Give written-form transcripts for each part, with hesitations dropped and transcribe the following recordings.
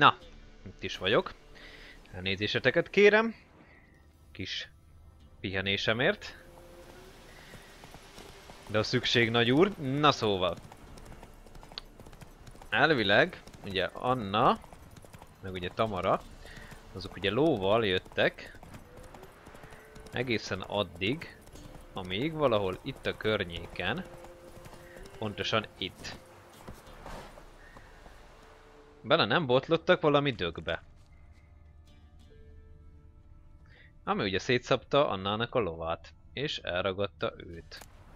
Na, itt is vagyok. Elnézéseteket kérem. Kis pihenésemért. De a szükség nagy úr. Na szóval. Elvileg, ugye Anna, meg ugye Tamara, azok ugye lóval jöttek. Egészen addig, amíg valahol itt a környéken, pontosan itt. Bele nem botlottak valami dögbe. Ami ugye szétszapta Annának a lovát, és elragadta őt.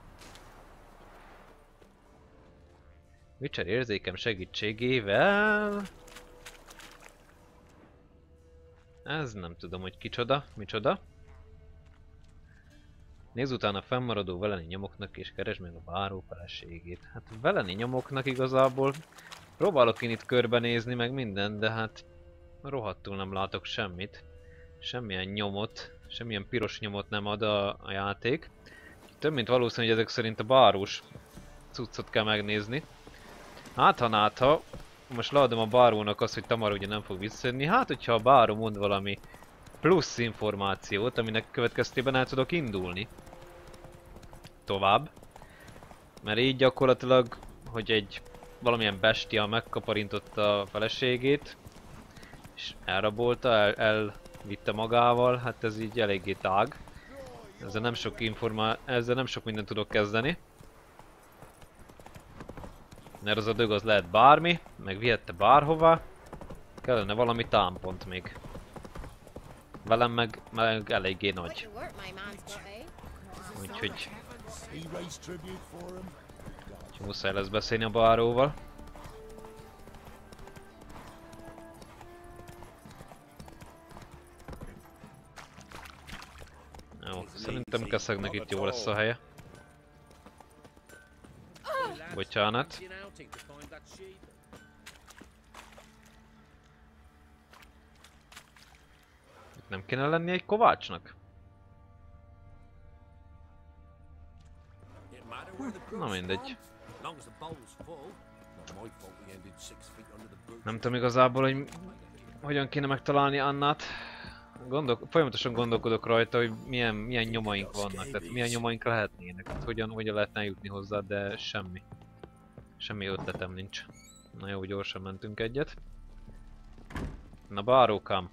Witcher érzékem segítségével... Ez nem tudom, hogy kicsoda, micsoda. Nézz utána a fennmaradó veleni nyomoknak és keresd meg a báró feleségét. Hát veleni nyomoknak igazából próbálok én itt körbenézni meg mindent, de hát rohadtul nem látok semmit. Semmilyen nyomot, semmilyen piros nyomot nem ad a játék. Több mint valószínű, hogy ezek szerint a bárós cuccot kell megnézni. Hát ha most leadom a bárónak azt, hogy Tamara ugye nem fog visszajönni, hát hogyha a báró mond valami plusz információt, aminek következtében el tudok indulni tovább. Mert így gyakorlatilag, hogy valamilyen bestia megkaparintotta a feleségét, és elrabolta, elvitte magával, hát ez így eléggé tág. Ezzel nem sok mindent tudok kezdeni. Mert az a dög az lehet bármi, meg vihette bárhová. Kellene valami támpont még. Velem meg eléggé nagy. Úgyhogy muszáj lesz beszélni a báróval. Jó, szerintem Keszegnek itt jó lesz a helye. Bocsánat. Itt nem kéne lenni egy kovácsnak? Na mindegy. Nem tudom igazából, hogy hogyan kéne megtalálni Annát. Folyamatosan gondolkodok rajta, hogy milyen nyomaink vannak, tehát milyen nyomaink lehetnének, hát hogyan lehetne jutni hozzá, de semmi. Semmi ötletem nincs. Na jó, gyorsan mentünk egyet. Na bárókám.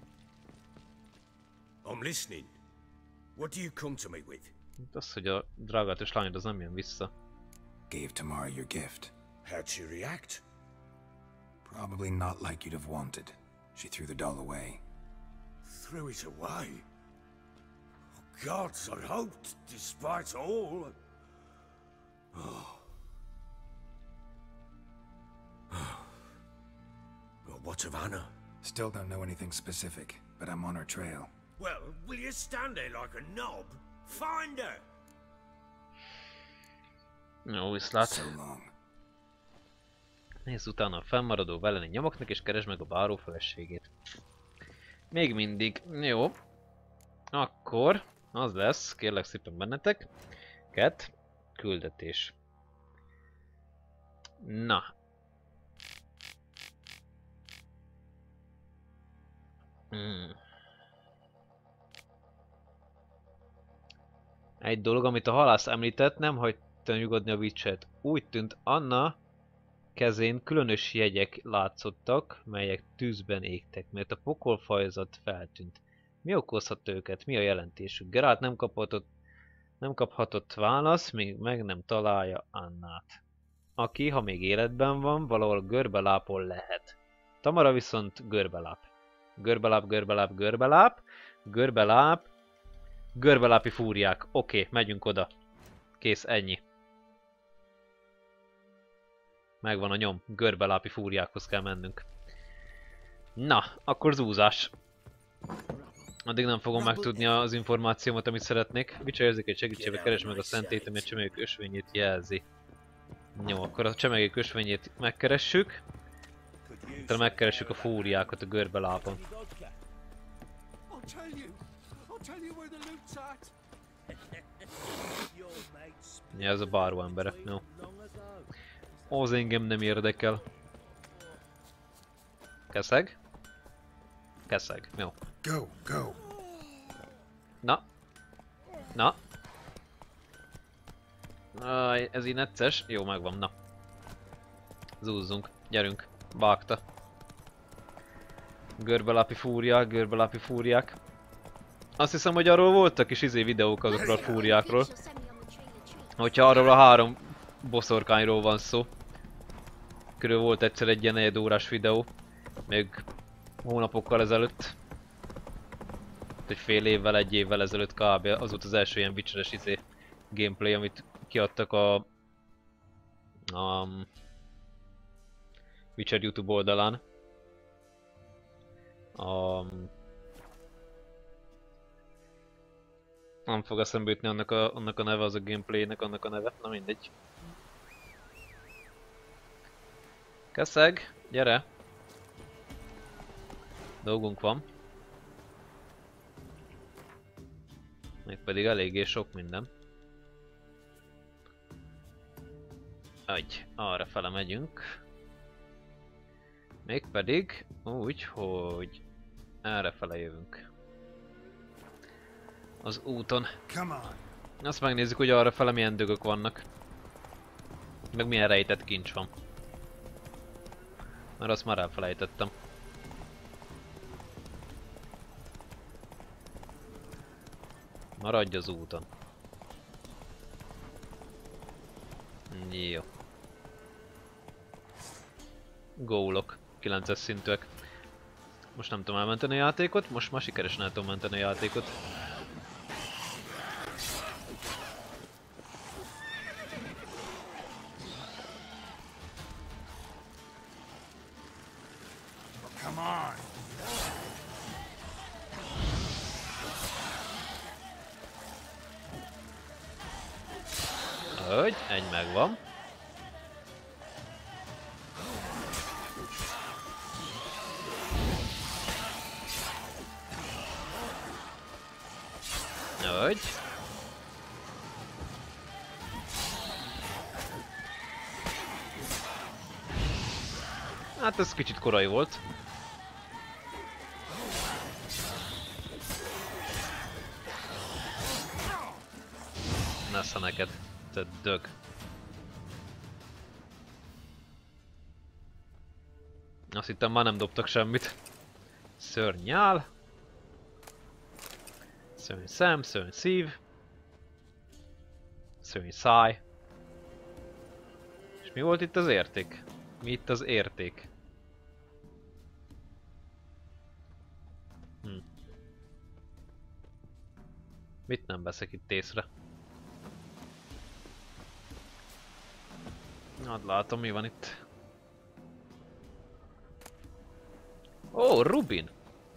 I'm listening. What do you come to me with? Az, hogy a drágátos lányod az nem jön vissza. Gave Tamara your gift. How'd she react? Probably not like you'd have wanted. She threw the doll away. Threw it away? Oh, gods, I hoped, despite all... Oh. Well, what of Anna? Still don't know anything specific, but I'm on her trail. Well, will you stand there like a knob? Find her! Jó, viszlát. So long. Nézz utána a fennmaradó veleni nyomoknak és keresd meg a báró feleségét. Még mindig. Jó. Akkor az lesz, kérlek szépen bennetek. Küldetés. Na. Egy dolog, amit a halász említett, nem hagyta nyugodni a Witchert. Úgy tűnt, Anna kezén különös jegyek látszottak, melyek tűzben égtek, mert a pokolfajzat feltűnt. Mi okozhat őket? Mi a jelentésük? Geralt nem kaphatott válasz, míg meg nem találja Annát. Aki, ha még életben van, valahol görbelápon lehet. Tamara viszont görbeláp. Görbelápi fúriák. Oké, megyünk oda. Kész, ennyi. Megvan a nyom. Görbelápi fúriákhoz kell mennünk. Na, akkor zúzás. Addig nem fogom megtudni az információmat, amit szeretnék. Witcher érzékeny segítségével keresd meg a szentét, ami a csemegék ösvényét jelzi. Jó, akkor a csemegék ösvényét megkeressük. Utána megkeressük a fúriákat a görbelápon. Ja, ez a báró embere. Jó. Az engem nem érdekel. Keszeg. Keszeg, jó. Go, go. Na. Na. Aj, ez így necces. Jó, megvan, na. Zúzzunk, gyerünk. Vágta. Görbelapi fúriák. Azt hiszem, hogy arról voltak is videók azokról a fúriákról. Hogyha arról a 3 boszorkányról van szó. Körül volt egyszer egy ilyen 4 órás videó. Még hónapokkal ezelőtt. Egy fél évvel, egy évvel ezelőtt kb. Az volt az első ilyen Witcher-es gameplay, amit kiadtak a Witcher YouTube oldalán. Nem fog eszembe jutni annak a neve, az a gameplaynek annak a neve, na mindegy. Keszeg, gyere! Dolgunk van. Mégpedig eléggé sok minden. Arra fele megyünk. Mégpedig úgy, hogy errefele jövünk. Az úton. Azt megnézzük, hogy arra fele milyen dögök vannak. Meg milyen rejtett kincs van. Mert azt már elfelejtettem. Maradj az úton. Jó. Gólok. 9-es szintűek. Most nem tudom elmenteni a játékot, most már sikeresen el tudom menteni a játékot. Hogy? Egy megvan. Hogy? Hát ez kicsit korai volt. Nesze neked, te dög. Azt hittem már nem dobtak semmit. Szörnyál. Szörny szem, szörny szív. Szörny száj. És mi volt itt az érték? Mi itt az érték? Mit nem veszek itt észre? Hát látom, mi van itt. Ó, Rubin!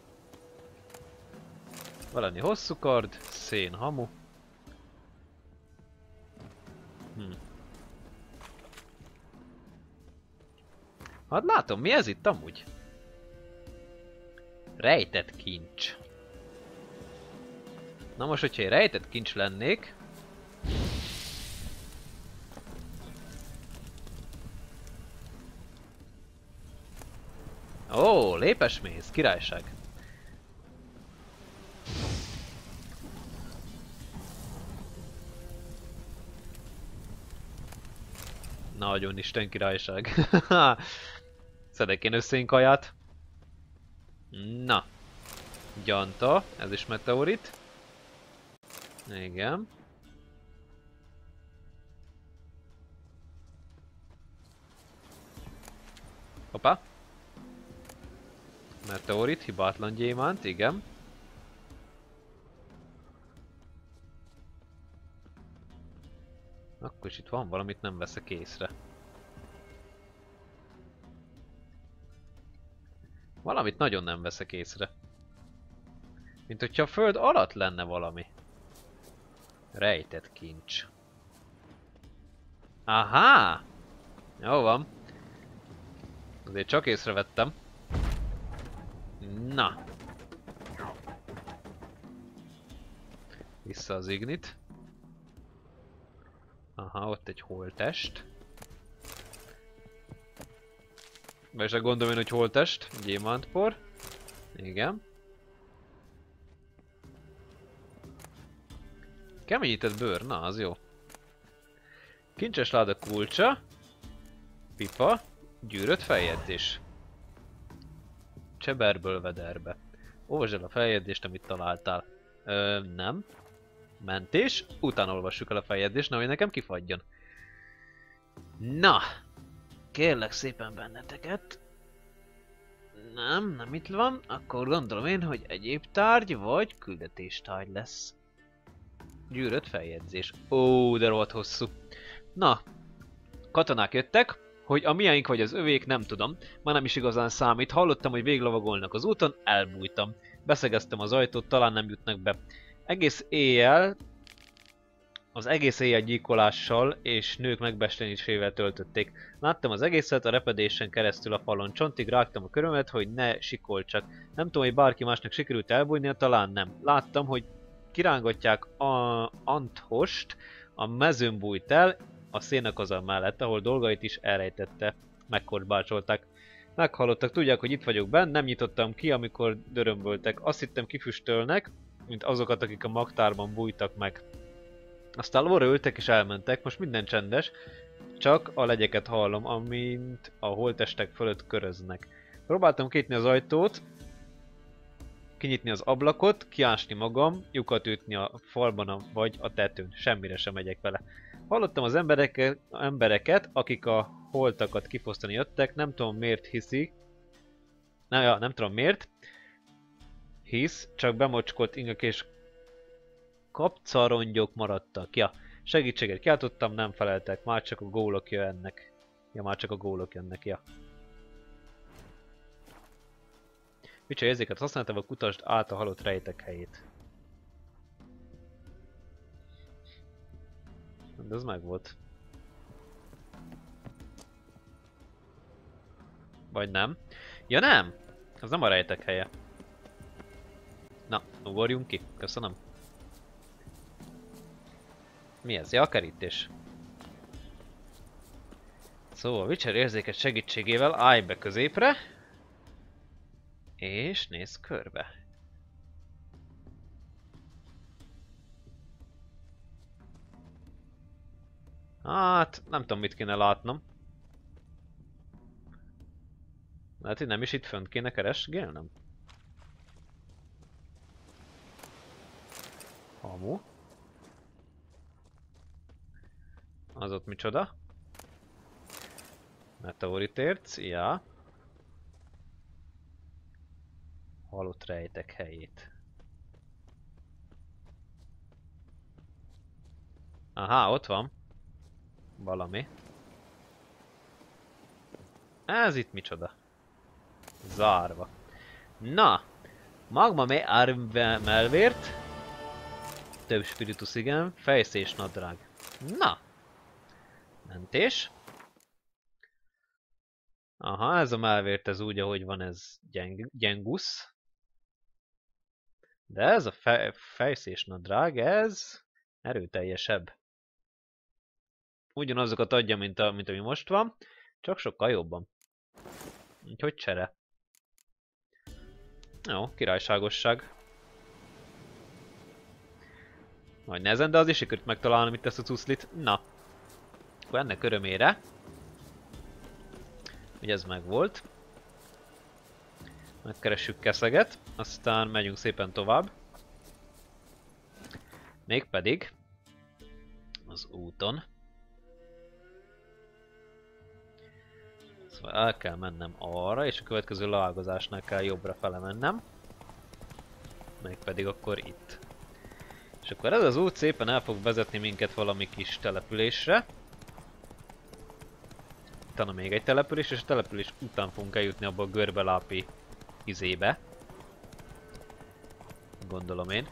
Valami hosszú kard, szén, hamu. Hát látom, mi ez itt amúgy? Rejtett kincs. Na most, hogyha egy rejtett kincs lennék... Ó, lépesmész, királyság. Nagyon Isten királyság. Szedek én össze én kaját. Na. Gyanta, ez is meteorit. Igen. Hoppá. Meteorit, hibátlan gyémánt, igen. Akkor is itt van valamit, nem veszek észre. Valamit nagyon nem veszek észre. Mint hogyha a föld alatt lenne valami. Rejtett kincs. Aha! Jó van. Azért csak észrevettem. Na. Vissza az ignit. Aha, ott egy holttest. Vagy se gondolom én, hogy holttest, gyémántpor. Igen. Keményített bőr, na az jó. Kincses láda kulcsa. Pipa. Gyűrött feljegyzés. Cseberből vederbe. Olvasd el a feljegyzést, amit találtál. Nem. Mentés. Utána olvassuk el a feljegyzést, nehogy nekem kifagyjon. Na. Kérlek szépen benneteket. Nem itt van. Akkor gondolom én, hogy egyéb tárgy vagy küldetéstárgy lesz. Gyűrött feljegyzés. Ó, de rohadt hosszú. Na. Katonák jöttek. Hogy a miénk vagy az övék, nem tudom. Már nem is igazán számít. Hallottam, hogy véglovagolnak az úton, elbújtam. Beszegeztem az ajtót, talán nem jutnak be. Az egész éjjel gyilkolással és nők megbestelésével töltötték. Láttam az egészet a repedésen keresztül a falon. Csontig rágtam a körömet, hogy ne sikolcsak. Nem tudom, hogy bárki másnak sikerült elbújnia, talán nem. Láttam, hogy kirángatják a Anthost, a mezőn bújt el, a szénakozal mellett, ahol dolgait is elrejtette. Megkorbácsolták. Meghallottak, tudják, hogy itt vagyok benn, nem nyitottam ki, amikor dörömböltek. Azt hittem kifüstölnek, mint azokat, akik a magtárban bújtak meg. Aztán lóra ültek és elmentek, most minden csendes, csak a legyeket hallom, amint a holttestek fölött köröznek. Próbáltam kinyitni az ajtót, kinyitni az ablakot, kiásni magam, lyukat ütni a falban vagy a tetőn, semmire sem megyek vele. Hallottam az embereket, akik a holtakat kifosztani jöttek, nem tudom miért hiszik. Nem tudom miért. Hisz, csak bemocskolt ingek és kapcarongyok maradtak. Ja, segítséget kiáltottam, nem feleltek, már csak a gólok jönnek. Ja. Micsoda érzéket használtam, a kutasd át a halott rejtek helyét. De ez meg volt. Vagy nem? Ja nem! Az nem a rejtek helye. Na, ugorjunk ki. Köszönöm. Mi ez? Ja, a kerítés. Szóval Witcher érzéket segítségével állj be középre. És nézz körbe. Hát, nem tudom mit kéne látnom. Lehet, hogy nem is itt fönt kéne keresgélnem. Hamu. Az ott micsoda? Meteoritérc, ja. Halott rejtek helyét. Aha, ott van. Valami. Ez itt micsoda? Zárva. Na! Magma melvért. Több spiritus, igen. Fejszés nadrág. Na! Mentés. Aha, ez a melvért, ez úgy, ahogy van, ez gyengusz. De ez a fejszés nadrág, ez erőteljesebb. Ugyanazokat adja, mint ami most van, csak sokkal jobban. Úgyhogy csere. Jó, királyságosság. Majd nehezen, de az is sikerült megtalálni itt ezt a cuszlit. Na. Akkor ennek örömére. Ugye ez meg volt. Megkeressük Keszeget, aztán megyünk szépen tovább. Mégpedig az úton. Szóval el kell mennem arra, és a következő leágazásnál kell jobbra fele mennem. Mégpedig akkor itt. És akkor ez az út szépen el fog vezetni minket valami kis településre. Utána még egy település, és a település után fogunk eljutni abba a görbelápi izébe. Gondolom én.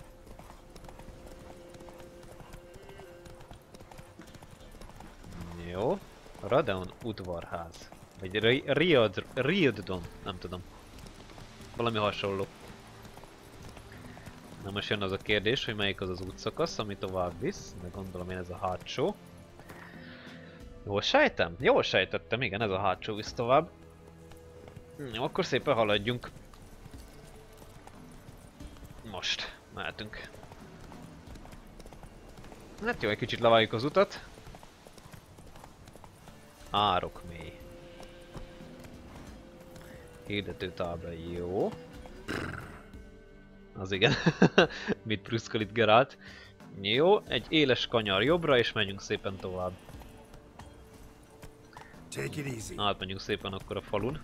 Jó. Radeon udvarház. Vagy Riodon, nem tudom. Valami hasonló. Na most jön az a kérdés, hogy melyik az az útszakasz, ami tovább visz, de gondolom én ez a hátsó. Jól sejtem? Jól sejtettem, igen, ez a hátsó visz tovább. Jó, akkor szépen haladjunk. Most mehetünk. Hát jó, egy kicsit leváljuk az utat. Árokmély. Hirdetőtábla, jó. Az igen. Mit prüszköl itt Geralt. Jó, egy éles kanyar jobbra, és menjünk szépen tovább. Take it easy. Átmenjünk szépen akkor a falun.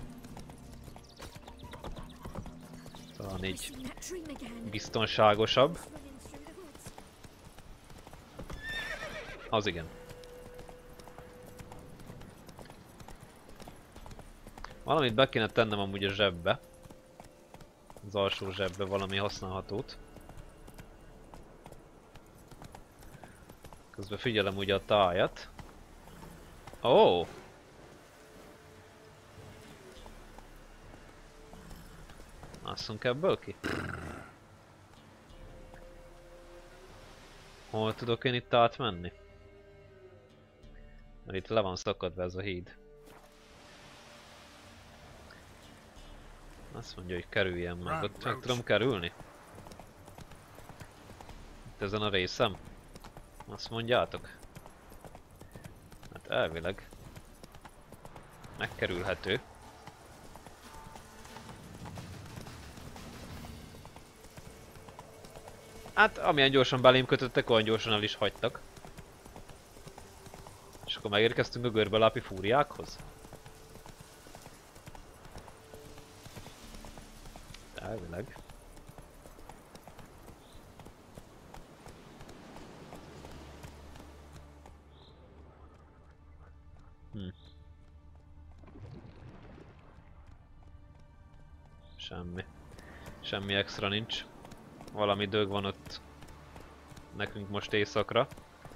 Talán így biztonságosabb. Az igen. Valamit be kéne tennem amúgy a zsebbe. Az alsó zsebbe valami használhatót. Közben figyelem ugye a tájat. Ó! Oh. Másszunk ebből ki? Hol tudok én itt átmenni? Mert itt le van szakadva ez a híd. Azt mondja, hogy kerüljen meg. Ott meg tudom kerülni? Itt ezen a részem? Azt mondjátok? Hát elvileg megkerülhető. Hát amilyen gyorsan belém kötöttek, olyan gyorsan el is hagytak. És akkor megérkeztünk a görbelápi fúriákhoz. Elvileg. Semmi. Semmi extra nincs. Valami dög van ott nekünk most éjszakra.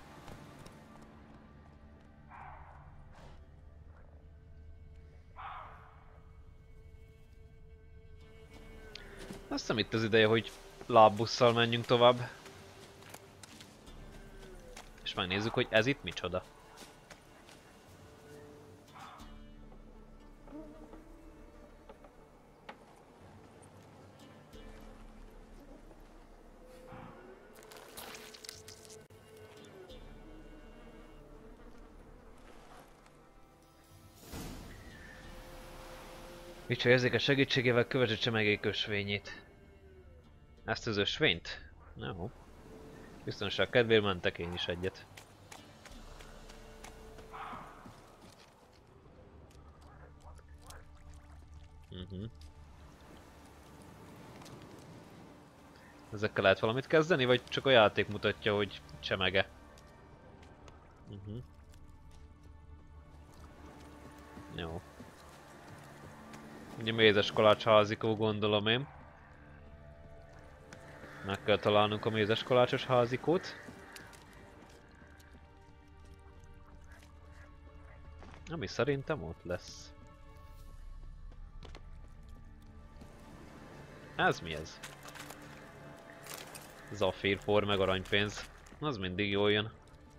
Azt hiszem itt az ideje, hogy lábbusszal menjünk tovább. És megnézzük, hogy ez itt micsoda. Micsoda érzékes segítségével kövesse csemegék ösvényét. Ezt az ösvényt? Jó. Biztonság kedvéért mentek én is egyet. Ezekkel lehet valamit kezdeni, vagy csak a játék mutatja, hogy csemege? Jó. Ugye mézes kalács házikó, gondolom én. Meg kell találnunk a mézes kalácsos házikót. Ami szerintem ott lesz. Ez mi ez? Zafírpor meg aranypénz. Az mindig jól jön.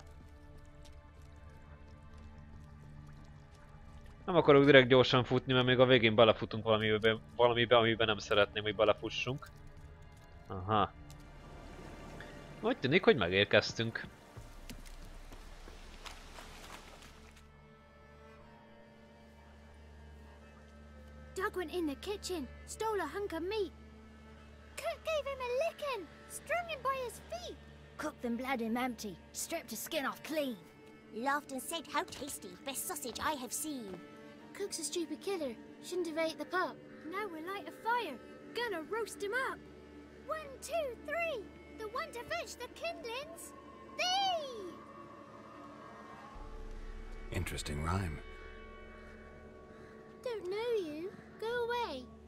Nem akarok direkt gyorsan futni, mert még a végén belefutunk valamibe, amiben nem szeretném, hogy belefussunk. Aha. Úgy tűnik, hogy megérkeztünk. Doug went in the kitchen, stole a hunk of meat. Cook gave him a licking, strung him by his feet. Cooked them bled him empty, stripped his skin off clean. Laughed and said, "How tasty, best sausage I have seen." Cook's a stupid killer, shouldn't have ate the pup. Now we'll light a fire, gonna roast him up. 1, 2, 3, the one to fetch the kindlings, thee! Interesting rhyme. Don't know you, go away.